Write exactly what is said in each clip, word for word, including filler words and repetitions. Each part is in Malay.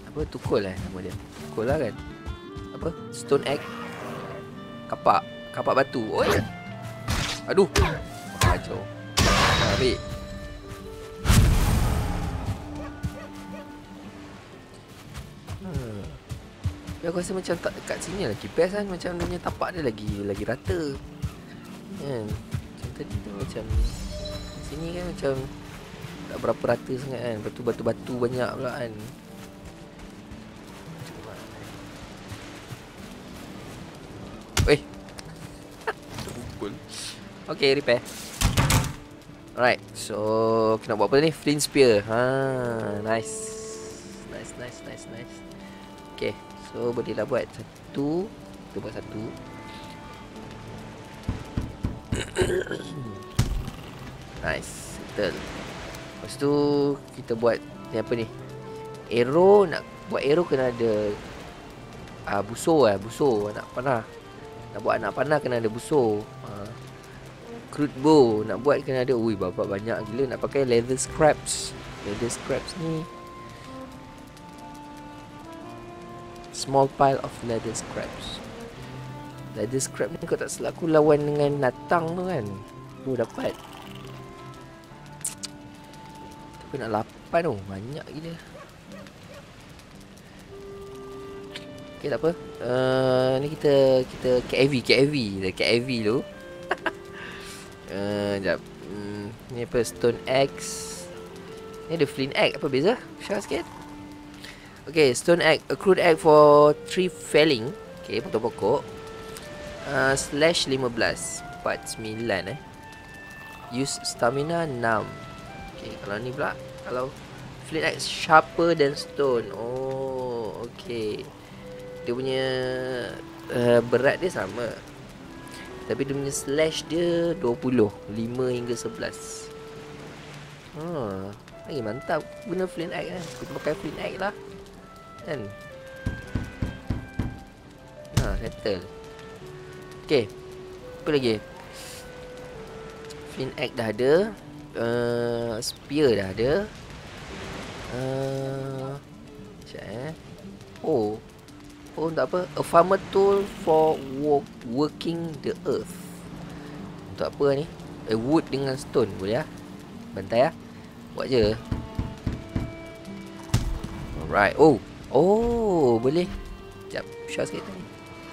Apa? Tukul eh nama dia. Tukul lah kan. Apa? Stone egg. Kapak. Kapak batu. Oi. Aduh. Kacau. Nah, ambil. Hmm. Ya, aku rasa macam tak dekat sini lagi best kan. Macam dia punya tapak dia lagi lagi rata. Kan. Macam tadi tu macam sini kan macam tak berapa rata sangat kan. Batu-batu-batu banyak pula kan. Weh. Terpukul. Okay, repair. Alright, so kita nak buat apa ni? Flint spear. Ha, nice. Nice, nice, nice, nice. Okay, so boleh lah buat satu. Kita buat satu. Nice, settle. Lepas tu kita buat ni apa ni? Arrow, nak buat arrow kena ada ah uh, busur lah, busur anak panah. Nak buat anak panah kena ada busur. Uh, crude bow nak buat kena ada. Ui, bapak banyak gila. Nak pakai leather scraps. Leather scraps ni small pile of leather scraps. Leather scrap ni kau tak silap aku lawan dengan natang tu kan. Tu dapat. Tapi nak lapan tu banyak gila. Okay, tak apa. Uh, ni kita kita K A V, K A V, K A V tu. Uh, sekejap. Hmm, ni apa? Stone axe. Ni ada flint axe. Apa beza? Share sikit. Okay, stone axe. A crude axe for tree felling. Okay, potong pokok. Uh, slash lima belas. Empat sembilan eh. Use stamina enam. Okay, kalau ni pula. Kalau flint axe sharper than stone. Oh, okay. Dia punya uh, berat dia sama. Tapi dia punya slash dia dua puluh. lima hingga sebelas. Haa, lagi mantap. Guna flint axe kan. Kita pakai flint axe lah kan. Haa, settle. Okay, apa lagi? Flint axe dah ada. uh, Spear dah ada. uh, Sekejap eh. Oh, oh tak apa. A farmer tool for work, working the earth. Untuk apa ni? A wood dengan stone. Boleh lah. Bantai lah. Buat je. Alright. Oh. Oh, boleh. Sekejap. Share sikit tadi.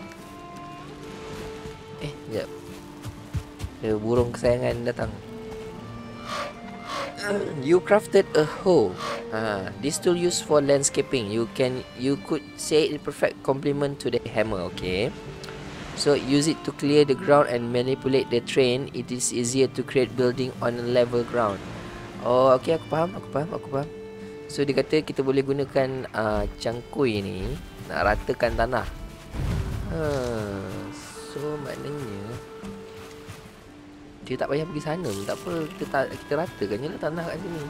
Eh, sekejap. Ada burung kesayangan datang. You crafted a hoe. Ah, this tool used for landscaping. You can, you could say it perfect complement to the hammer. Okay. So use it to clear the ground and manipulate the terrain. It is easier to create building on a level ground. Oh, okay, aku faham, aku faham, aku faham. So dia kata kita boleh gunakan uh, cangkui ni nak ratakan tanah. Hmm, so maknanya dia tak payah pergi sana pun. Tak apa, kita, ta kita ratakan je lah tanah kat sini.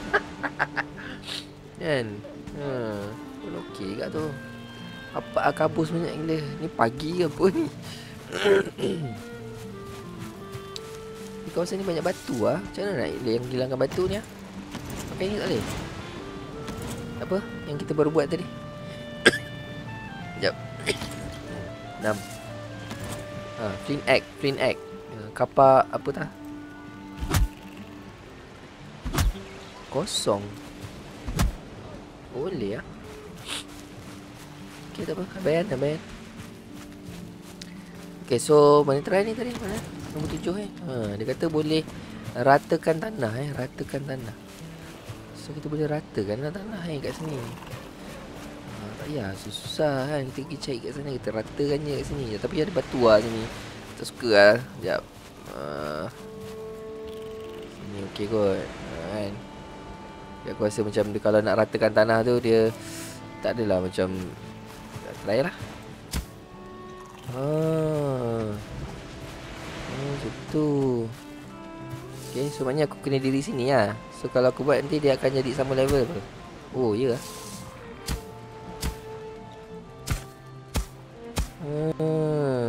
Kan? Hmm, pun okey kat tu. Apa kabus banyak gila. Ni pagi ke apa ni? Di kawasan ni banyak batu lah. Macam mana nak yang hilangkan batu ni lah? Pakai ni tak boleh? Apa? Yang kita baru buat tadi. Sekejap. enam. Ha, flint axe, flint axe. Kapak apa tah? Kosong. Boleh lah. Okay, tak apa. Bayar, dah bayar. Okay, so mana try ni tadi? Mana? Nombor tujuh eh. Ha, dia kata boleh ratakan tanah eh. Ratakan tanah. So kita boleh ratakan lah tanah eh kat sini. Ha, tak payah susah kan. Kita pergi cari kat sana. Kita ratakan je kat sini. Tapi ada batu lah sini. Tak suka lah. Sekejap. Uh, Ini okey kot. uh, Kan. Aku rasa macam dia, kalau nak ratakan tanah tu dia tak adalah macam. Try lah. Ah. Oh, macam tu. Okay, so maknanya aku kena diri sini lah. So kalau aku buat nanti dia akan jadi sama level ke? Oh, ya lah. Hmm.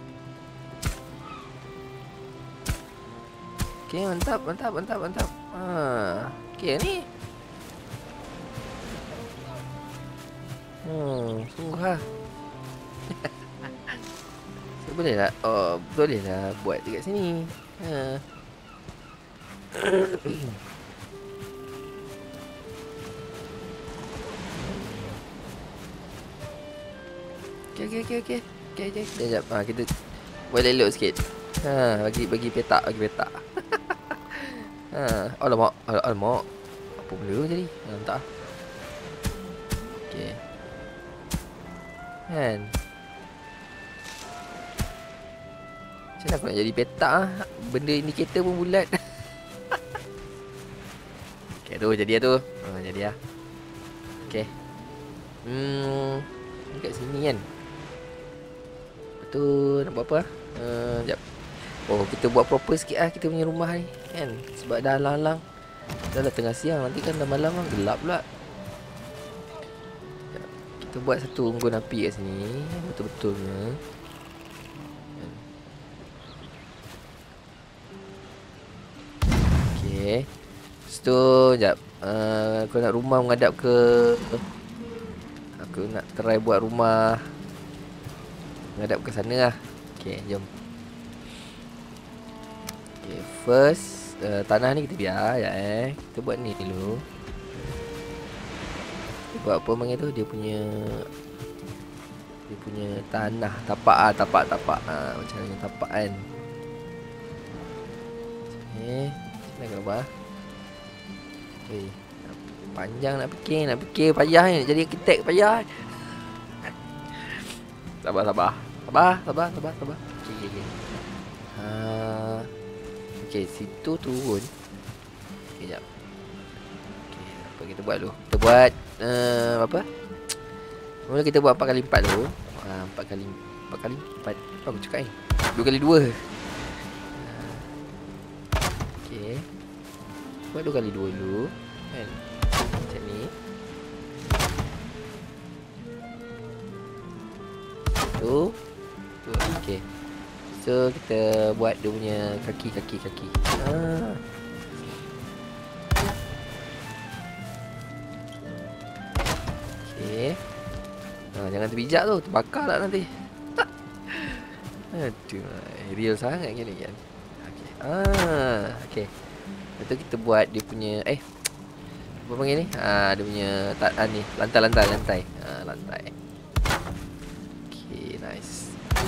Okay, mantap, mantap, mantap, mantap. Ah. Okay, ni. Hmm, sungguh lah. Saya boleh tak? Oh, boleh lah buat dekat sini. Ha. Okey, okey, okey, okey. Okey, okey. Sekejap. Ha, kita buat elok sikit. Ha, bagi bagi petak, bagi petak. Ha, alamak, al- alamak. Apa benda jadi? Ha, tak. Okey. Kan? Macam mana aku nak jadi petak ah? Benda indikator pun bulat. Okey, tu jadi lah tu. Ha, jadi lah. Okey. Hmm, dekat sini kan. Betul, nak buat apa? Uh, sekejap. Oh, kita buat proper sikit lah kita punya rumah ni kan. Sebab dah halang-halang. Dah lah tengah siang, nanti kan dah malam kan gelap pula. Sekejap. Kita buat satu unggun api kat sini. Betul-betulnya. Okay. Lepas tu, sekejap. Uh, aku nak rumah menghadap ke... Aku nak try buat rumah menghadap ke sana lah. Okay, jom. Okay, first uh, tanah ni kita biar ya eh. Kita buat ni dulu. Kita buat apa panggil tu? Dia punya Dia punya tanah. Tapak ah, tapak, tapak ah, macam mana tapak kan. Okay, sini nak buat. Okay, panjang nak fikir, nak fikir payah ni. Nak jadi arkitek payah. Sabar, sabar. Sabar, sabar, sabar, sabar. Okay, okay, okay. Uh, okay, situ turun. Okay, sekejap. Okay, apa kita buat dulu? Kita buat uh, apa? Mula kita buat empat kali empat dulu. uh, empat kali empat kali empat. Apa aku cakap ni? dua kali dua. uh, Okay, buat dua kali dua dulu kan? Macam ni. Tu tu, okay. So kita buat dia punya kaki-kaki kaki. Ah. Okay. Ah, jangan terbijak tu, terbakar tak nanti. Aduh, real sangat gini kan. Okay. Ah, okay. Lepas tu kita buat dia punya eh apa panggil ni? Ah, dia punya tak ah, ni, lantai-lantai lantai. Ah, lantai. Okay, nice.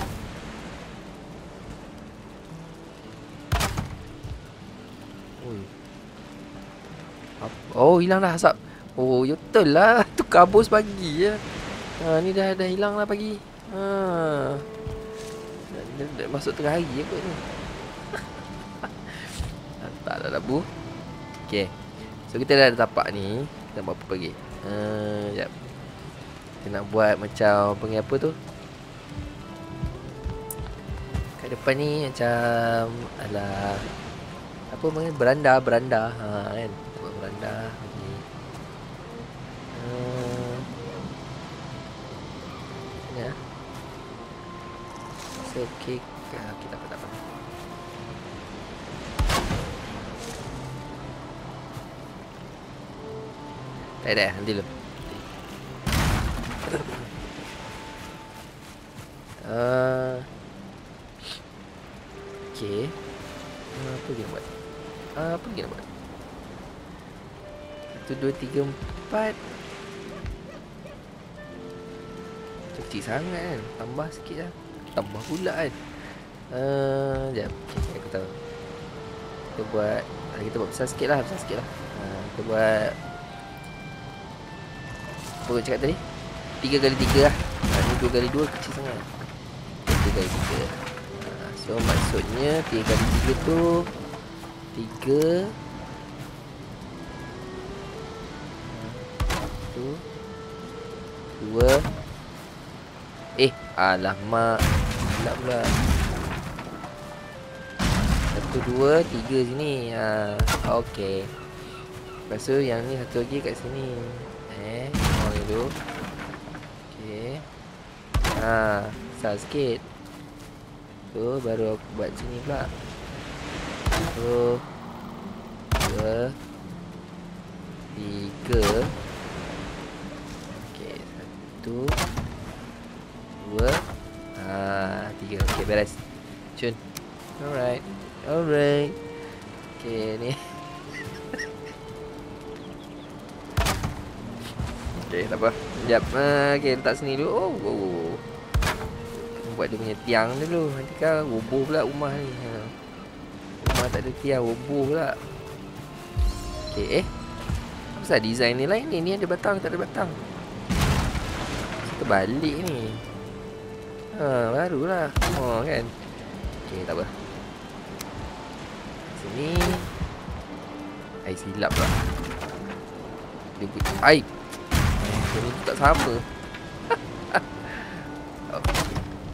Oh, hilang dah asap. Oh, ya betul lah. Tu kabus pagi je. Ha, ni dah dah hilang lah pagi. Ha. Dah, dah, dah masuk tengah hari je kot ni. Tak dah labu. Okay. So, kita dah ada tapak ni. Kita buat apa lagi? Ha, sekejap. Kita nak buat macam panggil apa tu? Kat depan ni macam alah apa panggil beranda, beranda. Ha kan. Buat beranda lagi. Hmm. Ya. So, okey. Kita dapat dapat. Tak ada, nanti dulu. Uh, okay. Uh, apa dia buat? Uh, apa dia buat? Satu, dua, tiga, empat. Kecil sangat kan. Tambah sikit lah. Tambah pula kan. Uh, sekejap. Okay, aku tahu. Kita buat. Kita buat besar sikit lah. Besar sikit lah. Uh, kita buat. Apa aku cakap tadi? Tiga kali tiga lah. Uh, ni dua kali dua kecil sangat. Tiga kali tiga. Uh, so maksudnya tiga kali tiga tu. Tiga. Satu. Dua. Eh, alamak. Silap pula. Satu, dua, tiga sini. Ha, okey. Lepas tu yang ni satu lagi kat sini. Eh, orang itu. Okey. Ha, besar sikit. Tu baru aku buat sini pula. Satu. Dua. Tiga. Okey. Satu, dua, ah, tiga. Okay, beres. Cun. Alright. Alright. Okay, ni. Okay, tak apa. Sekejap. Uh, okay, letak sini dulu. Oh, oh, oh. Buat dia punya tiang dulu. Nanti kan roboh pula rumah ni. Ha. Rumah tak ada tiang, roboh pula. Okay, eh. Apa pasal design ni lain ni? Ni ada batang, tak ada batang. Terbalik ni. Ha, barulah. Oh, kan. Okay, tak apa. Sini. Ai, silap pula. Dia punya ai. Ini tu tak sama. Okay.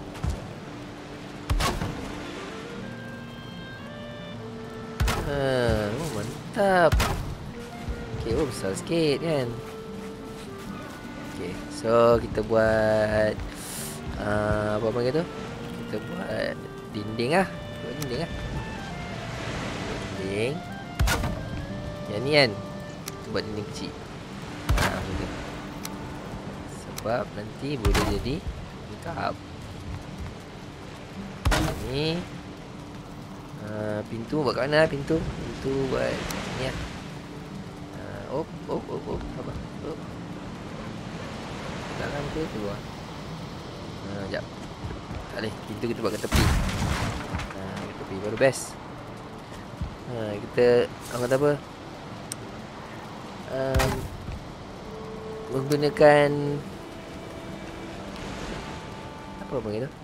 Ha, oh, mantap. Okay, oh besar sikit kan. Okay, so kita buat uh, apa panggil tu? Kita buat dinding lah. Buat dinding lah. Dinding. Yang ni kan. Kita buat dinding kecil. Ha, boleh. Sebab nanti boleh jadi lengkap. Ni. Uh, pintu buat kat mana? Pintu. Pintu buat ni lah. Uh, op, op, op, op. Apa? Op. Dalam ke keluar? Haa, sekejap. Tak boleh. Pintu kita buat kat tepi. Haa, kat tepi baru best. Haa, kita orang kata apa? Um, menggunakan apa panggil tu?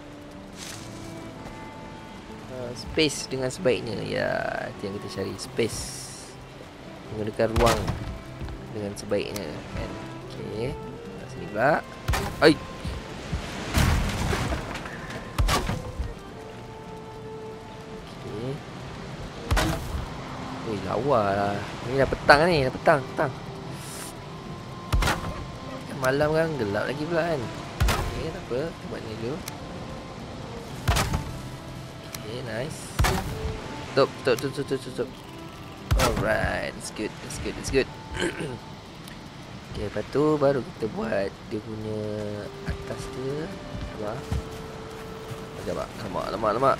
Uh, space dengan sebaiknya. Ya, itu yang kita cari. Space. Menggunakan ruang dengan sebaiknya. Kan? Okay. Sini pula. Ai. Okey. Oi, lawa lah. Ni dah petang ni, dah petang, petang. Malam kan gelap lagi pula kan. Okey, tak apa. Kita buat ni dulu. Okey, nice. Tutup, tutup, tutup, tutup, tutup. Alright, that's good, that's good, that's good. Okay, lepas tu baru kita buat dia punya atas dia. Wah. Sekejap pak. Lemak, lemak, lemak.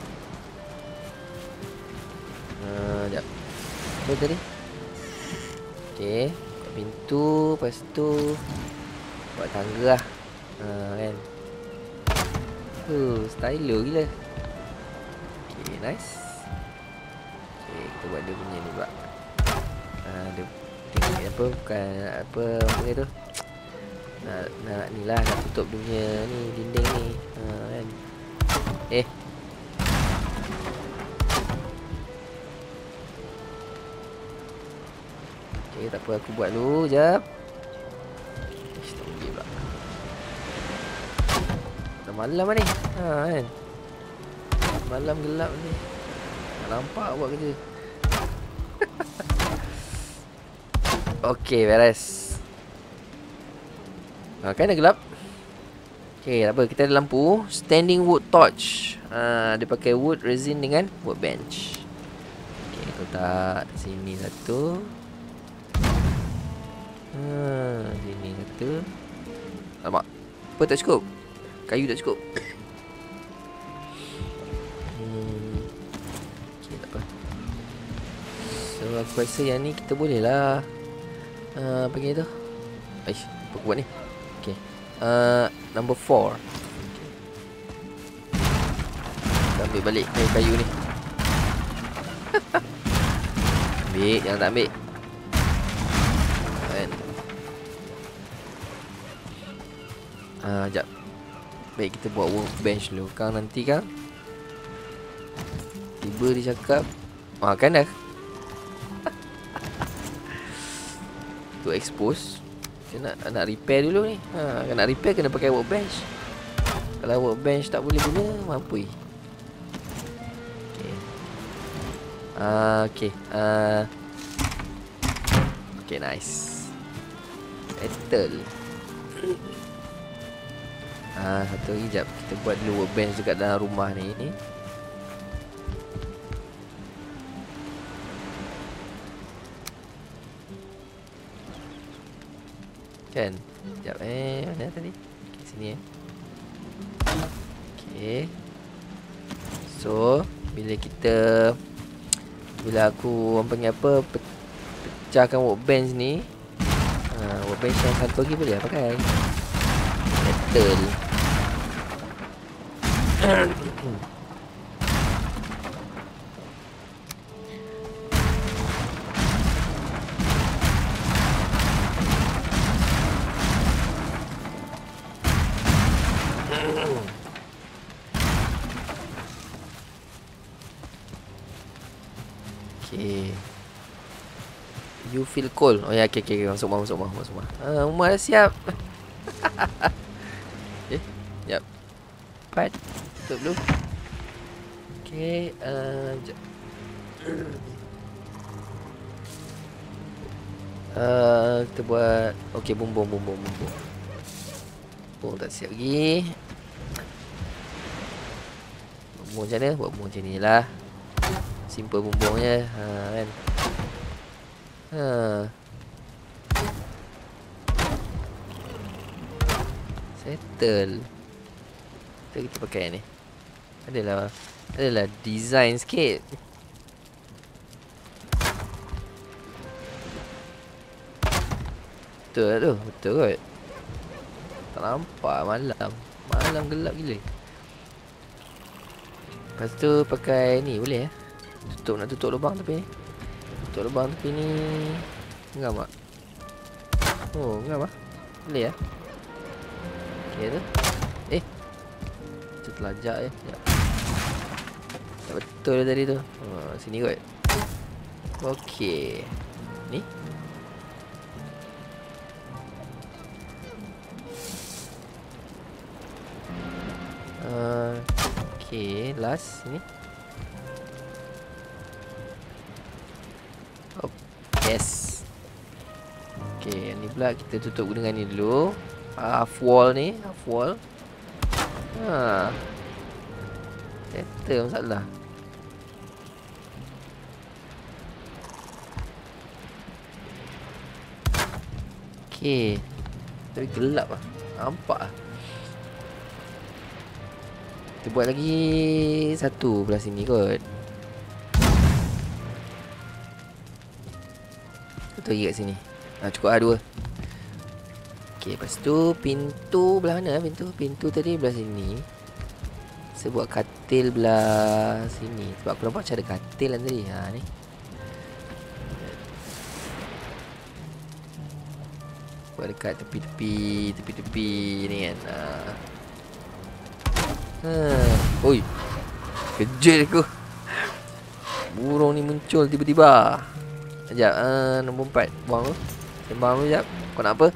Haa, sekejap. Apa tadi? Okay. Buat pintu. Lepas tu buat tangga lah. Haa, kan. Uh, stylo gila. Okay, nice. Okay, kita buat dia punya ni pula. Haa, dia tengok apa, bukan apa apa tu. Nak, nak ni lah, nak tutup dia punya ni, dinding ni. Ha, kan. Eh. Okay, tak apa, aku buat dulu, sekejap. Ish, tak boleh pula. Dah malam lah ni. Ha, kan. Malam gelap ni. Tak nampak buat kerja. Okey, beres. Ha, kan dah gelap. Okey, tak apa, kita ada lampu. Standing wood torch. Ha, dia pakai wood resin dengan workbench. Okey, aku letak sini satu. Ha, sini satu. Alamak. Apa tak cukup? Kayu tak cukup. Hmm. Okey, tak apa. So, aku rasa yang ni kita boleh lah. Uh, apa tu? Aish, apa aku buat ni? Okay. Uh, number four. Okay. Kita ambil balik kayu, kayu ni. Ambil, jangan tak ambil. Kan. Uh, sekejap. Baik, kita buat workbench dulu. Kang nanti kan tiba dia cakap, ah, kan dah tu expose. Kita nak, nak repair dulu ni. Ha, nak repair kena pakai workbench. Kalau workbench tak boleh guna, mampu. Okey. Ah, okey. Ah. Okey, nice. Settle. Ah, satu lagi jap. Kita buat dulu workbench dekat dalam rumah ni ni. Kan? Sekejap eh. Mana tadi? Okay, sini eh. Okay. So, bila kita bila aku orang panggil apa, pecahkan workbench ni, ha, workbench yang satu lagi boleh lah pakai. Metal. Okay. You feel cold. Oh ya, okay, okay, okay. Masuk rumah, masuk rumah, masuk rumah. Ah, rumah dah siap. Okay, jap. Empat. Tutup dulu. Okay, uh, jap. Uh, kita buat. Okay, bumbung, bumbung, bumbung. Bumbung tak siap lagi. Bumbung macam mana? Buat bumbung macam ni lah. Simple bumbungnya, ha, kan. Ha. Settle. Kita kita pakai ni. Adalah adalah design sikit. Betul tu, betul kot. Tak nampak malam. Malam gelap gila. Lepas tu pakai ni boleh eh? Tutup, nak tutup lubang tepi ni. Tutup lubang tepi ni. Ngam tak? Oh, ngam lah. Boleh lah. Okay tu. Eh, macam terlajak je. Sekejap. Tak betul tadi tu. Oh, sini kot. Okay. Ni. Uh, okay, last ni. Oh, yes. Okay, ni pula kita tutup dengan ni dulu. Half wall ni, half wall. Ha. Settle masalah. Okay. Tapi gelap lah. Nampak lah. Kita buat lagi satu belah sini kot. Satu lagi kat sini. Ha, cukup lah dua. Okay, lepas tu pintu belah mana? Pintu pintu tadi belah sini. Saya buat katil belah sini. Sebab aku nampak macam ada katil kan tadi. Ha, ni. Buat dekat tepi-tepi, tepi-tepi ni kan. Ha. Ha. Oi. Kejut aku. Burung ni muncul tiba-tiba. Sekejap. Uh, nombor empat. Buang tu. Sembang dulu sekejap. Kau nak apa?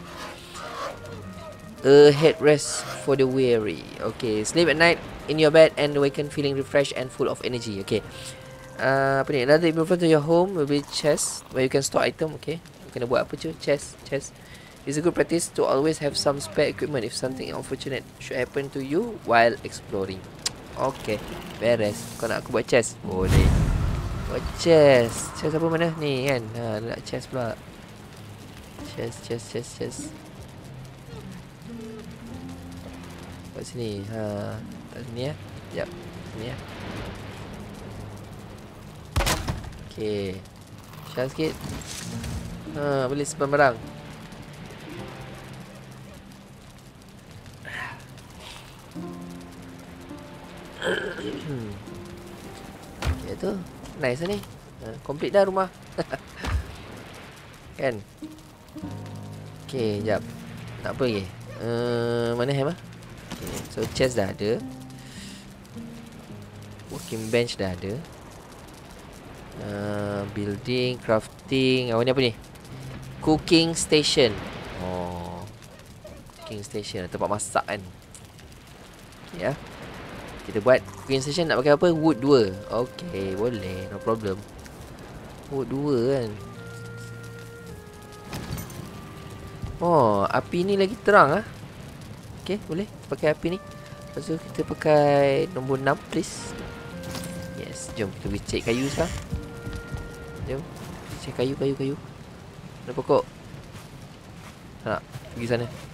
A headrest for the weary. Okay. Sleep at night in your bed and awaken feeling refreshed and full of energy. Okay. Uh, apa ni? Another improvement to your home will be chest where you can store item. Okay. Kena buat apa tu? Chest. Chest. It's a good practice to always have some spare equipment if something unfortunate should happen to you while exploring. Okay. Beres. Kau nak aku buat chest? Boleh. Buat chest. Chest apa mana? Ni kan. Ha, nak chest pula. Chest, chest, chest, chest. Kat sini. Ha, kat sini ya. Jap. Sini ya. Okey. Share sikit. Ha, boleh simpan barang. Okay tu. Nice lah ni. Ha, complete dah rumah. Kan? Okay, jap. Nak apa lagi? Uh, mana hem ah? Okay, so chest dah ada. Working bench dah ada. Uh, building, crafting. Awak ni apa ni? Cooking station. Oh, cooking station, tempat masak kan. Okay ya. Kita buat cooking station nak pakai apa? Wood dua. Okay, boleh, no problem. Wood dua kan. Oh, api ni lagi terang ah. Okay, boleh pakai api ni. Lepas tu kita pakai nombor enam please. Yes, jom kita pergi cek kayu sekarang. Jom. Cek kayu, kayu, kayu. Ada pokok. Tak, pergi sana.